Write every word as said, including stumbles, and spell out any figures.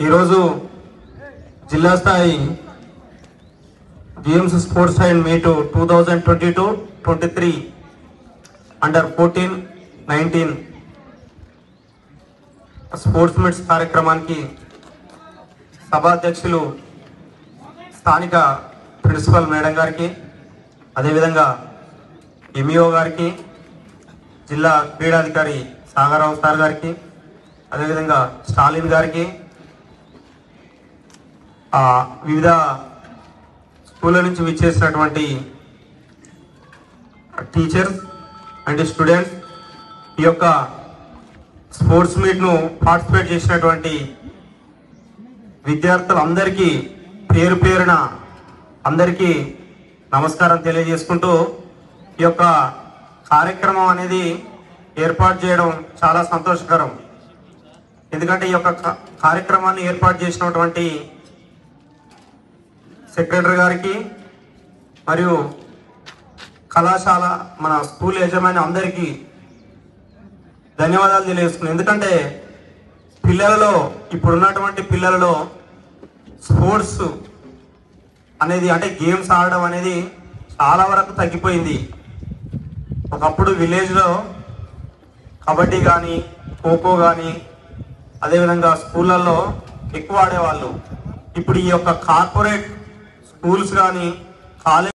ఈరోజు జిల్లా స్థాయి games sports and meet two thousand twenty two twenty three under fourteen nineteen sports meets కార్యక్రమానికి సభాధ్యక్షులు స్థానిక ప్రిన్సిపల్ మేడం గారికి, అదేవిధంగా ఎంఈఓ గారికి, జిల్లా క్రీడాధికారి సాగరరావు సార్ గారికి, అదేవిధంగా స్టాలిన్ గారికి, వివిధ స్కూళ్ళ నుంచి విచ్చేసినటువంటి టీచర్స్ అండ్ స్టూడెంట్స్, ఈ యొక్క స్పోర్ట్స్ మీట్ను పార్టిసిపేట్ చేసినటువంటి విద్యార్థులందరికీ పేరు పేరున అందరికీ నమస్కారం తెలియజేసుకుంటూ, ఈ యొక్క కార్యక్రమం అనేది ఏర్పాటు చేయడం చాలా సంతోషకరం. ఎందుకంటే ఈ యొక్క కార్యక్రమాన్ని ఏర్పాటు చేసినటువంటి సెక్రటరీ గారికి మరియు కళాశాల మన స్కూల్ యజమాని అందరికీ ధన్యవాదాలు తెలియజేస్తున్నాను. ఎందుకంటే పిల్లలలో ఇప్పుడున్నటువంటి పిల్లలలో స్పోర్ట్స్ అనేది అంటే గేమ్స్ ఆడడం అనేది చాలా వరకు తగ్గిపోయింది. ఒకప్పుడు విలేజ్లో కబడ్డీ కానీ ఖోఖో కానీ అదేవిధంగా స్కూళ్ళల్లో ఎక్కువ ఆడేవాళ్ళు. ఇప్పుడు ఈ యొక్క కార్పొరేట్ స్కూల్స్ కానీ కాలేజ్